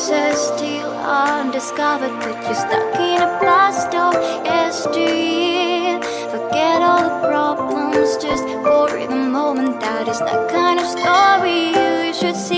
pieces still undiscovered, but you're stuck in a blast of yesteryear. Forget all the problems just for the moment. That is the kind of story you should see.